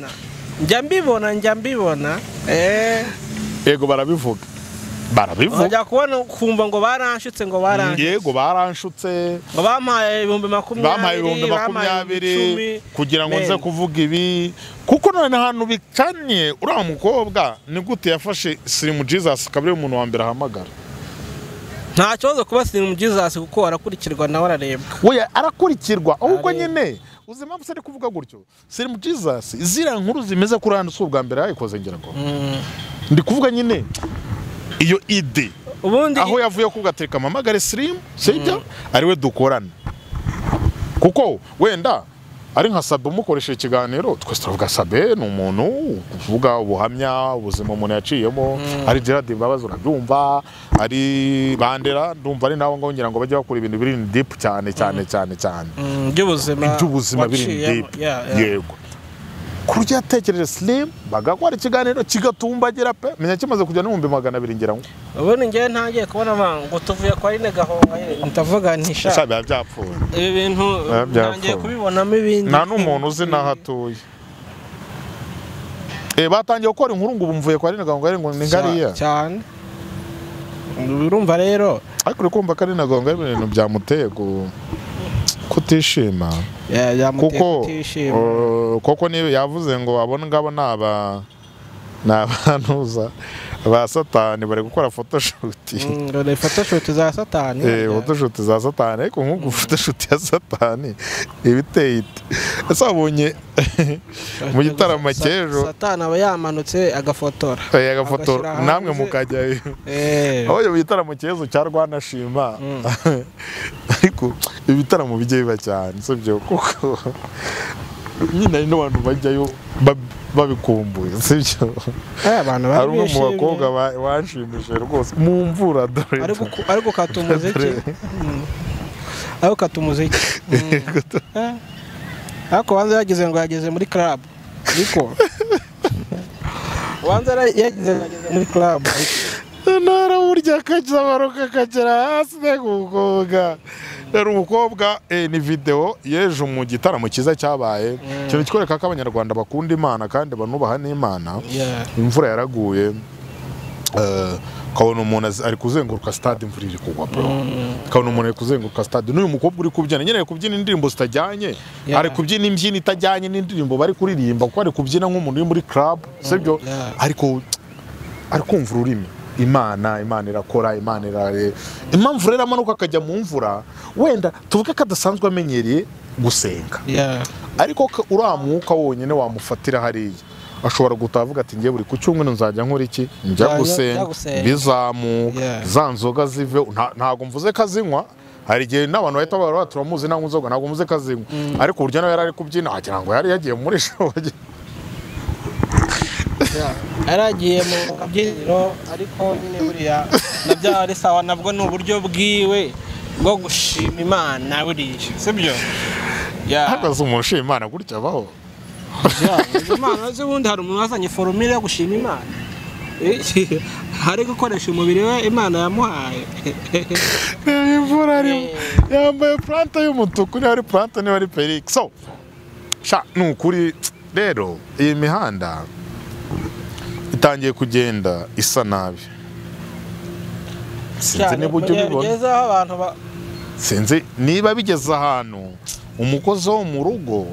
mbibona yego barabivuga bajya kubona kumva ngo baranshutse yego baranshutse ngo bampaye 20,20 kugira ngo nze kuvuga ibi kuko none ahantu bicanye uriya mukobwa ni gute yafashe Slim Jesus kabiri umuntu wa mbere ahamagara nta kibazo kuba Slim Jesus kuko arakurikirwa nawe ararebwa we arakurikirwa ahubwo nyine uzima buse ari kuvuga gutyo Slim Jesus zira nkuru zimeze kuri hano ubwa mbere yayikoze ngira ngo ndi kuvuga nyine iyo ide aho yavuye kugatereka amamagare Slim sibyo ari we dukorana kuko wenda ari nka Sabe umukoresha ikiganiro twese turavuga Sabe ni umuntu kuvuga ubuhamya ubuzima umuntu yaciyemo ari Gerard Mbabazi urabyumva ari Bandera ndumva ari nawo ngo ngira ngo bajye bakora ibintu biri deep cyane by'ubuzima biri deep yego kurya yatekereje Slim bagakora ikiganiro kigatumbagira pe menya kimaze kujya n'ibihumbi 200 ngira ngo ubundi ngiye ntagiye kubona ngo tuvuye kwa Aline Gahongayire ndavuga ntisha shabe byapfuye ibi bintu ngiye kubibonamo ibindi nta n'umuntu uzi naho atuye batangiye gukora inkuru ngo bumvuye kwa Aline Gahongayire ngo ni ngariya cyane urumva rero ariko kumva ko Aline Gahongayire ibintu byamuteye kutishima kuko niba yavuze ngo abone ngabo n'abantuza ba satani bari gukora photoshoot za satani photoshoot za satani ariko nk'uko photoshoot ya satani ibiteye ese abonye mu gitaramo cy'ejo satani aba yamanutse agafotora namwe mukajyayo aho mu gitaramo cy'ejo cya Rwanashima ariko ibitaramo bijye biba cyane sibyo kuko nyine ari n'abantu bajyayo babikumbuye sibyo abantu bari mu bakobwa washimishije rwose mu mvura dore ariko katumuziki ariko wanze yagize ngo yageze muri club ariko wanze yagize muri club nara burya kaza baroka kagera hasi gukoga rero umukobwa ni video yeje mu gitaramo cyiza cyabaye kintu kikwereka ko abanyarwanda bakunda Imana kandi banubaha n'Imana. Imvura yaraguye kabona umuntu ari kuzenguruka stade imvura iri kugwa bro. Kabona umuntu ari kuzenguruka stade n'uyu mukobwa uri kubyina nyene kubyina indirimbo zitajyanye ari kubyina imbyino itajyanye n'indirimbo bari kuririmba kuko ari kubyina nk'umuntu uri muri club sibyo ariko ari kumva ururimi Imana irakora Imana irare impamvu rero amanuka akajya mu mvura wenda tuvuge ko adasanzwe amenyereye gusenga ariko uramuka wonyine wamufatira hariya ashobora gutavuga ati ngiye buri ku cyumweru nzajya nkora iki njya gusenga bizamuka za nzoga zive ntago mvuze kazinywa hari igihe n'abantu bahita bara turamuzi nta nzoga ntago mvuze kazinywa ariko urya nawe yari kubyina agira ngo yari yagiye muri show yaragiye mu kabyiniro ariko nyine buriya nabyo ari sawa nabwo ni uburyo bwiwe bwo gushima Imana buriya sibyo hagaze umuntu ushima Imana gutya abaho Imana z'ubundi hari umuntu wazanye formule yo gushima Imana hari gukoresha umubiri we Imana yamuhaye imvura ari yambaye planta y'umutuku ni ari planta ni ari Felix so sha nukuri rero iyi mihanda itangiye kugenda isa nabi sinzi niba ujye ubibona sinzi niba bigeze ahantu umukozi wo mu rugo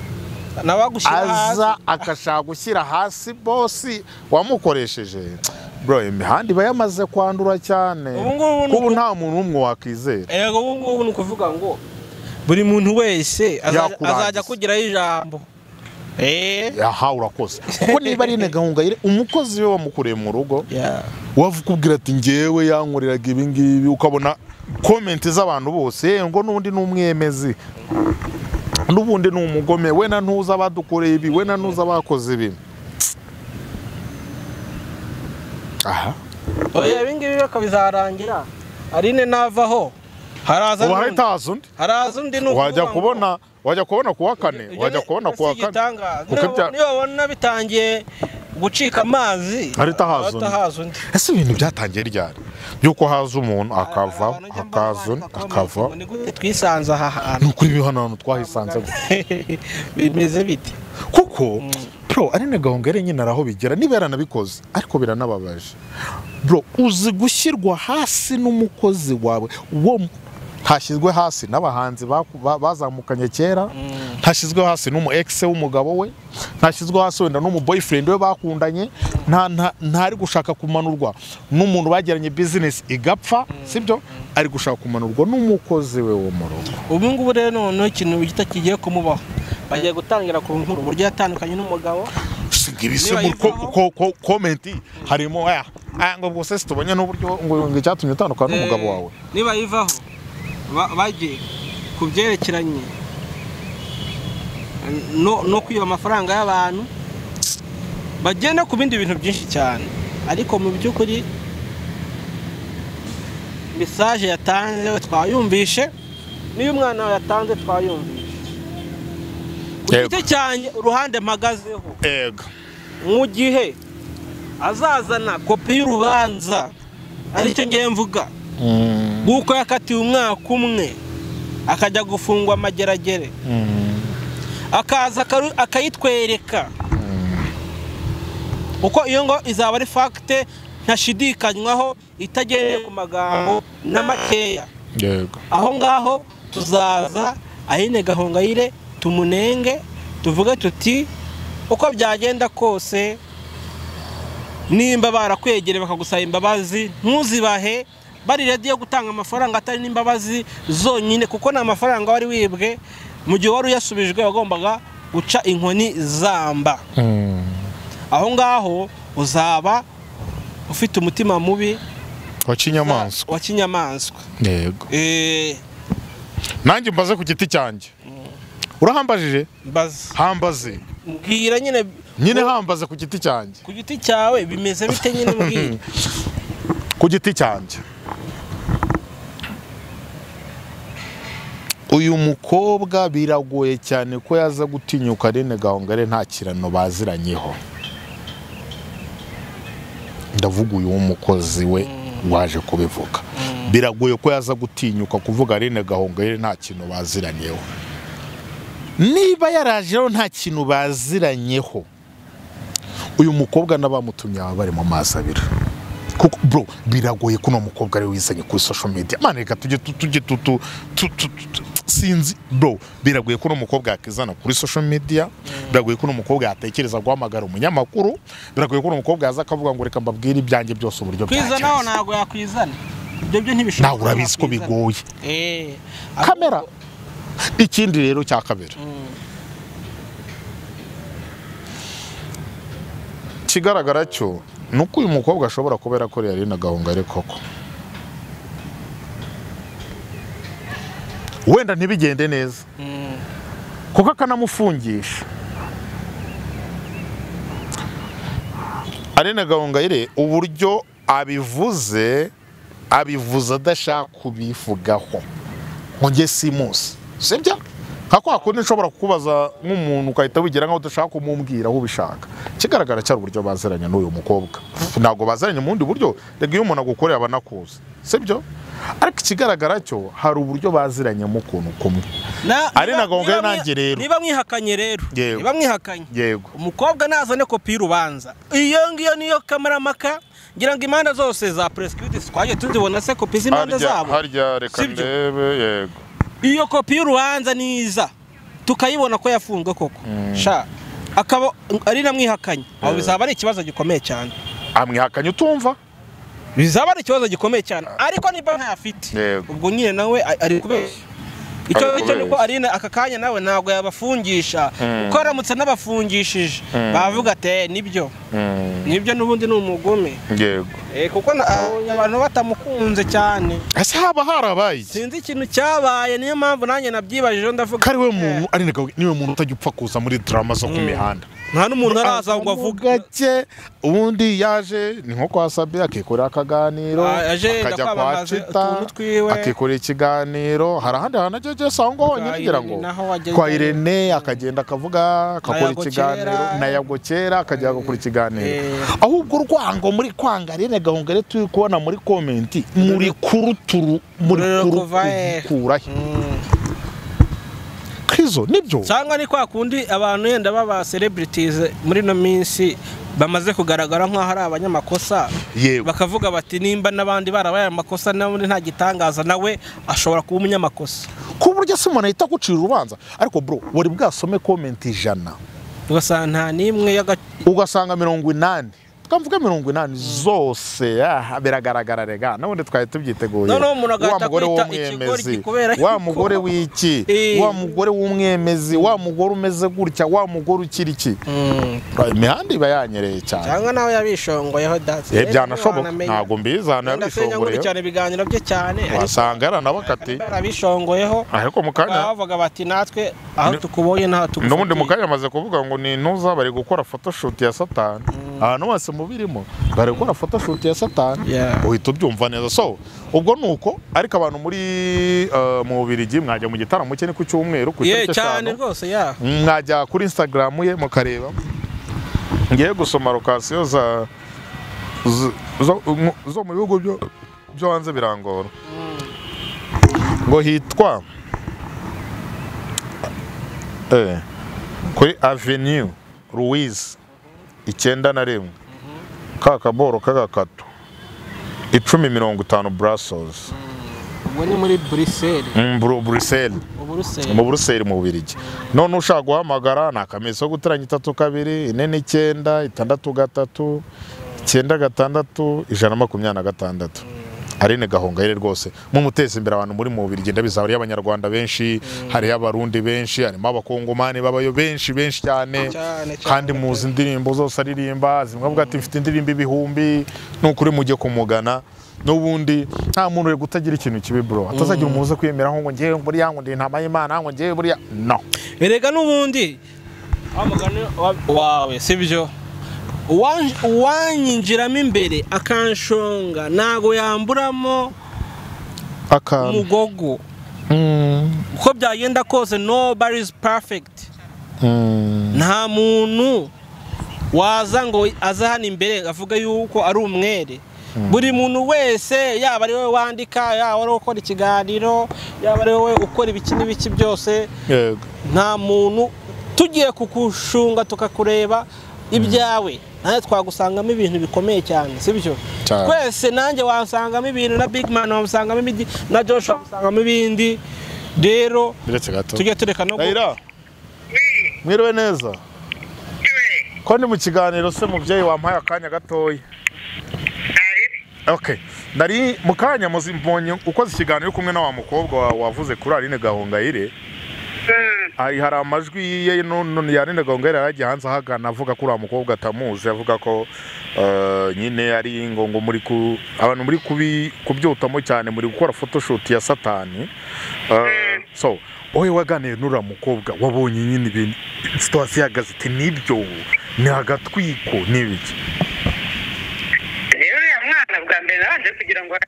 aza akashaka gushyira hasi bosi wamukoresheje bro imihanda iba yamaze kwandura cyane kuko nta muntu umwe wakwizera yego ubu ngubu ni ukuvuga ngo buri muntu wese azajya kugiraho ijambo aha urakoze kuko niba ari Gahongayire umukozi we wamukoreye mu rugo wavukubwira ati ngewe yankoreraga ibi ngibi ukabona comment z'abantu bose ngo n'ubundi n'umwemezi n'ubundi n'umugome we na ntuza badukoreye ibi we na ntuza bakoze ibi aha oya ibi ngibi bakabizarangira Aline navaho haraza undi wajya kubona kuwa kane niyo babona bitangiye gucika amazi harita haza undi ese ibintu byatangiye ryari byuko haza umuntu akava twisanze aha hantu nukuri bihanano twahisanze bimeze bite kuko bro Aline Gahongayire nyine araho bigera niba yaranabikoze ariko biranababaje bro uzi gushyirwa hasi n'umukozi wawe wo ntashyizwe hasi n'abahanzi bazamukanye kera ntashyizwe hasi n'umu ex w'umugabo we ntashyizwe hasi wenda n'umu boyfriend we bakundanye ntari gushaka kumanurwa n'umuntu bagiranye business igapfa sibyo ari gushaka kumanurwa n'umukozi we wo mu rugo ubu ngubu rero noneho ikintu kitakigiye kumubaho bagiye gutangira ku nkuru uburyo yatandukanye n'umugabo singibise mu comment harimo ngo bwose tubonye n'uburyo ngo icyatumye utandukana n'umugabo wawe niba yivaho bagiye ku byerekeranye no kwiba amafaranga y'abantu bagenda ku bindi bintu byinshi cyane ariko mu by'ukuri message yatanze twayumvishe niyo umwana yatanze twayumvishe ku giti cyanjye uruhande mpagazeho mu gihe azazana kopi y'urubanza aricyo ngiye mvuga kuko yakatiwe umwaka umwe akajya gufungwa amageragere akaza akayitwereka uko iyo ngo izaba ari fagite ntashidikanywaho itagereye ku magambo n'amakeya aho ngaho tuzaza Aline Gahongayire tumunenge tuvuge tuti uko byagenda kose nimba barakwegereye bakagusaba imbabazi ntuzibahe bari ready yo gutanga amafaranga atari n'imbabazi zonyine kuko na amafaranga wari wibwe mu gihe wari uyasubijwe wagombaga guca inkoni zamba aho ngaho uzaba ufite umutima mubi wa kinyamaswa yego nanjye mbaze ku giti cyanjye urahambajije hambaze mbwira nyine hambaze ku giti cyanjye ku giti cyawe bimeze bite nyine mbwira ku giti cyanjye uyu mukobwa biragoye cyane ko yaza gutinyuka Aline Gahongayire nta kirano baziranyeho ndavuga uyu mukozi we waje kubivuga biragoye ko yaza gutinyuka kuvuga Aline Gahongayire nta kintu baziranyeho. Niba yarajeho nta kintu baziranyeho, uyu mukobwa n'abamutumye aba bari mu mazi abira. Kuko bro biragoye ko no mukobwa ari wizanye kuri social media. Mana reka tujye sinzi bro, biragoye ko no mukobwa yakizana kuri social media, biragoye ko no mukobwa yatekereza guhamagara umunyamakuru, biragoye ko no mukobwa yaza akavuga ngo reka mbabwire ibyanjye byose uburyo byaje. Kwizana ntago yakwizana. Ibyo byo ntibishobora. Nawe urabizi ko bigoye. Kamera. Ikindi rero cya kabiri. Kigaragara cyo nuko uyu mukobwa ashobora kubera ko Aline Gahongayire koko. Wenda ntibigende neza. Kuko akanamufungisha. Aline Gahongayire uburyo abivuze adashaka kubivugaho. Nge simusi. Sibyo? Kako akundi nshobora kukubaza nk'umuntu ukahita wigira nkaho udashaka kumumbwira aho ubishaka. Kigaragara cyari uburyo bazeranye n'uyu mukobwa. Ntabwo bazeranye mu bundi buryo, rega iyo umuntu agukorera abanakuze. Sibyo? Ariko kigaragara cyo hari uburyo baziranye mu kuntu kumwe. Aline Gahongayire nanjye rero. Niba mwihakanye rero. Niba mwihakanye. Yego. Umukobwa nazane kopi y'urubanza. Iyo ngiyo niyo kamaramaka. Ngira ngo imanda zose za prescriptive twaje tuzibona se kopi z'imanda zabo. Harya reka ndebe yego. Iyo kopi y'urubanza niza tukayibona ko yafunzwe koko. Sha akaba ari namwihakanye. Aho bizaba ari ikibazo gikomeye cyane. Amwihakanye utumva? Bizaba ari ikibazo gikomeye cyane. Ariko niba ntafite. Ubwo nyine nawe ari kubeshya. Icyo nuko Aline akakanya nawe ntago yabafungisha. Uko aramutse n'abafungishije bavuga ate nibyo. Nibyo nubundi n'umugome. Yego. Kuko abantu batamukunze cyane. Ese haba harabaye. Sinzi ikintu cyabaye niyo mpamvu nanjye nabyibajije ndavuga. Kari we muntu Aline Gahongayire niwe muntu utajya upfa kuza muri drama zo ku mihanda. Nta n'umuntu araza ngo avuge gake ubundi yaje ni nko kwa Sabe akikorera akaganiro akajya kwa Chita akikorera ikiganiro harahandi hanajeje sango honyine ngira ngo kwa Irene akagenda akavuga akakora ikiganiro na Yagokera akajya gukora ikiganiro ahubwo urwango muri kwanga Aline Gahongayire turi kubona muri comment muri kuruturu muri kurukurahe Krizo nibyo cyangwa ni kwa kundi abantu yenda baba celebrities muri no minsi bamaze kugaragara nkaho ari abanyamakosa bakavuga bati nimba nabandi barabaye amakosa nawe nta gitangaza nawe ashobora kuba umunyamakosa ku buryo se umuntu ahita gucira urubanza ariko bro wari bwasome comment 100 ugasanga nta nimwe ugasanga 80 twavuga 80 zose biragaragara rega nabundi twaye tubyiteguye wa mugore w'umwemezi wa mugore w'iki wa mugore w'umwemezi wa mugore umeze gutya wa mugore ukiriki imihanda iba yanyereye cyane cyangwa nawe yabishongoyeho datse byanashoboka ntago mbiza hano yabishongoyeho cyane ibiganiro bye cyane wasanga yaranabakati abishongoyeho ariko mukanya bavuga bati natwe aho tukubonye nta tukufite n'ubundi mukanya amaze kuvuga ngo ni ntuza bari gukora photoshoot ya Satani ahantu hose mubirimo bari gukora photoshoot ya Satani uhita ubyumva neza so ubwo nuko ariko abantu muri mu Bubiligi mwajya mu gitaramo cye ni ku cyumweru ku cyane rwose mwajya kuri Instagram ye mukareba ngiye gusoma location zo mu bihugu byo hanze birangora ngo hitwa kuri Avenue Louise 9 kakaboro kagakatu 1050 Brussels ubwo ni muri Bruxelles mu Bruxelles mu Bubiligi none ushaka guhamagara nakameso guteranya 32 49 63 9 126 Aline Gahongayire rwose mu muteze imbere abantu muri mu Bubiligi ndabizaba ari abanyarwanda benshi hari abarundi benshi harimo abakongomani babayo benshi cyane kandi muzi indirimbo zose aririmba zimwe ati mfite indirimbo ibihumbi n'ukuri mujye kumugana n'ubundi nta muntu uri gutagira ikintu kibi bro atazagira umuze kwiyemeraho ngo ngiye muri yango ndi ntama y'Imana ngo ngiye buri no erega n'ubundi amugane wawe sibyo uwanyinjiramo imbere akanshonga ntago yamburamo umugogo uko byagenda kose nobody is perfect nta muntu waza ngo aza hano imbere avuga yuko ari umwere buri muntu wese yaba ari we wandika yaba ari ukora ikiganiro yaba ari we ukora ibiki n'ibiki byose nta muntu tugiye kukushunga tukakureba ibyawe nawe twagusangamo ibintu bikomeye cyane sibyo twese nanjye wasangamo ibintu na Big Man wasangamo ibindi na Joshua wasangamo ibindi rero tujye tureka no mwiriwe neza ko ndi mu kiganiro se mubyeyi wampaye akanya gatoya okay ndari mukanya muzimbonye ukoze ikiganiro kumwe na wa mukobwa wavuze kuri Aline Gahongayire hari amajwi ye none ya Aline Gahongayire yagiye hanze hagana avuga kuri wa mukobwa atamuzi avuga ko nyine ari ngo muri ku abantu muri kubyutamo cyane muri gukora photoshoot ya Satani so oye waganire n'ura mukobwa wabonye nyine ibintu situation ya gazete nibyo ni agatwiko nibiki bwa mbere naje kugira ngo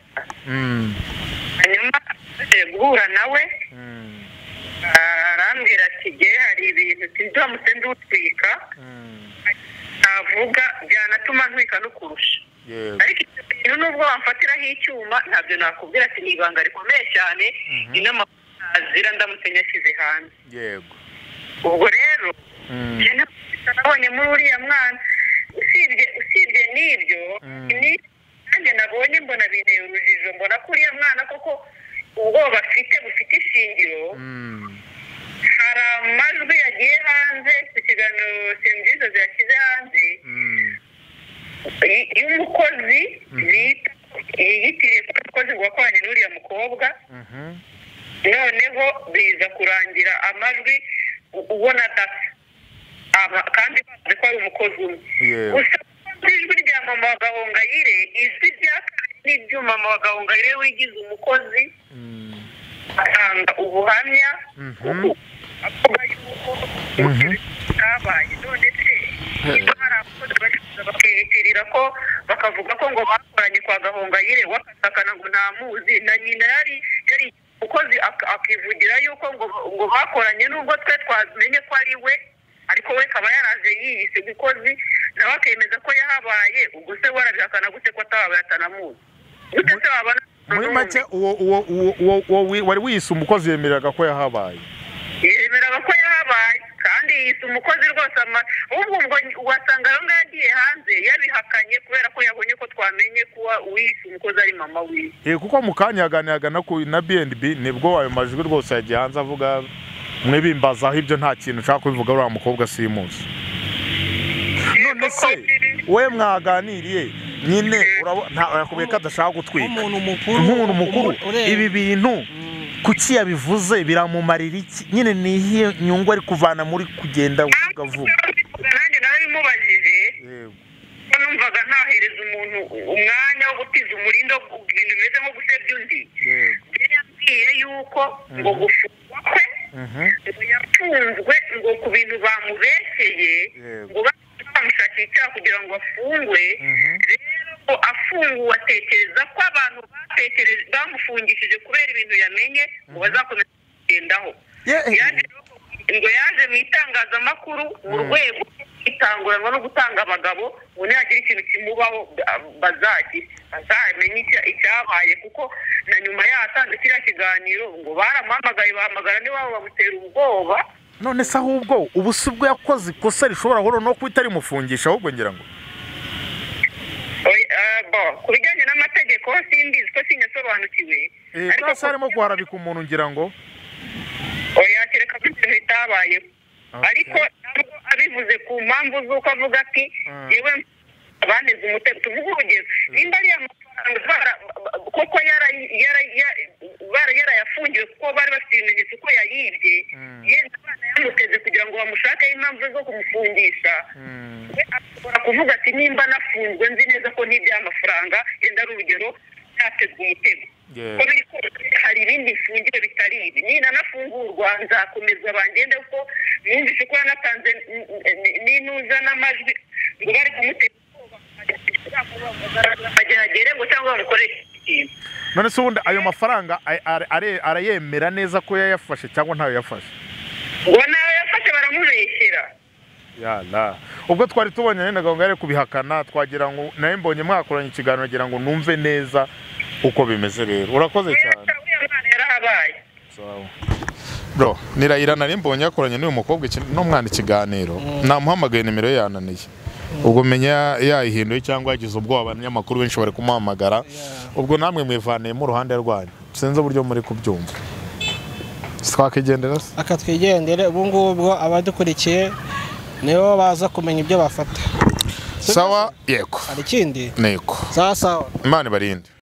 hanyuma guhura nawe arambwira ati ge hari ibintu sinzamutse ndutwika ntavuga byanatuma ntwika no kurusha ariko ibintu nubwo wamfatiraho icyuma ntabyo nakubwira ati ni ibanga rikomeye cyane inamazira ndamutse nyashyize hanze yego ubwo rero nabonye muri uriya mwana usibye n'ibyo nanjye nabonye mbona binteye urujijo mbona ko uriya mwana koko ubwoba afite bufite ishingiro hari amajwi yagiye hanze ku kiganiro Sembizo yashyize hanze y'umukozi yitiriye ko umukozi wakoranye n'uriya mukobwa noneho biza kurangira amajwi ubona adasa kandi bazi ko ari umukozi umwe gusa ijwi rya mama wa Gahongayire ijwi rya n'ibyuma mama wa Gahongayire wigize umukozi atanga ubuhamya avuga yuko cyabaye none se hari abakozi bashize bakiyitirira ko bakavuga ko ngo bakoranye kwa Gahongayire wakasakana ngo ntamuzi na nyina yari umukozi akivugira yuko ngo bakoranye nubwo twe twamenye ko ari we ariko we kaba yaraje yiyise gukozi nawe akemeza ko yahabaye ubwo se warabihakana gute ko atabaye atanamuzi gute se wabana muri make uwo wari wiyise umukozi yemereraga ko yahabaye yemeraga ko yahabaye kandi yiyise umukozi rwose ubwo ngo wasanga aho ngaho yagiye hanze yabihakanye kubera ko yabonye ko twamenye kuba uwiyise umukozi ari mama wiwe kuko mu kanya yaganiraga na BNB nibwo ayo majwi rwose yagiye hanze avuga mwebimbazaho ibyo nta kintu ushaka kubivuga uriya mukobwa simuzi none se we mwaganiriye nyine urakubwiye ko adashaka gutwika nk'umuntu mukuru ibi bintu kuki yabivuze biramumarira iki nyine ni iyihe nyungu ari kuvana muri kugenda uvuga vuba nanjye nawe bimubajije ko numvaga ntahereza umuntu umwanya wo gutiza umurindo ibintu bimeze nko gusebya undi yambwiye yuko ngo gufungwa kwe ngo yafunzwe ngo ku bintu bamubeshyeye ngo bamushakiye icyaha kugira ngo afungwe rero afunguwe atekereza ko abantu bamufungishije kubera ibintu yamenye ngo bazakomeza kugendaho ngo yaje mu itangazamakuru mu rwego itanguranwa no gutanga abagabo ngo nihagira ikintu kimubaho bazamenye icyabaye kuko na nyuma yatanze kiriya kiganiro ngo baramuhamagaye bahamagara n'iwabo bamutera ubwoba none se ahubwo ubu si bwo yakoze ikosa rishobora horo no kuba itarimufungisha ahubwo ngira ngo ku bijyanye n'amategeko simbizi ko sinyasobanukiwe ariko se harimo guharabika umuntu ngira ngo kereka ko ibintu bitabayeho ariko ntabwo abivuze ku mpamvu z'uko avuga ati yewe baneze umutego tuvuge urugero nimba ariya mafaranga koko yarayafungiwe kuko bari bafite ibimenyetso ko yayibye yenda abana yamuteze kugira ngo bamushakeho impamvu zo kumufungisha we ashobora kuvuga ati nimba nafunzwe nzi neza ko n'iby'amafaranga yenda ari urugero yateguye umutego hari ibindi mfungire bitari ibi nina nafungurwa nzakomeza bangende kuko numvise ko yanatanze n'inuza n'amajwi ngo bari kumutega ageragere ngo cyangwa bamukoreshe ikintu none se ubundi ayo mafaranga arayemera neza ko yayafashe cyangwa ntayo yafashe ngo nayo yafashe baramubeshyera yala ubwo twari tubonye nyine gahunda yo kubihakana twagira ngo nawe mbonye mwakoranye ikiganiro ngira ngo numve neza uko bimeze rero urakoze cyane bro nirayira nari mbonye yakoranye n'uyu mukobwa no mwana ikiganiro namuhamagaye nimero ye yananiye ubwo menya yayihinduye cyangwa yagize ubwoba abanyamakuru benshi bari kumuhamagara ubwo namwe mwivaniyemo uruhande rwanyu sinzi uburyo muri kubyumva twakigendera akatwigendere ubu ngubwo abadukurikiye nibo baza kumenya ibyo bafata sawa yego hari ikindi nego sawa Imana ibarinde.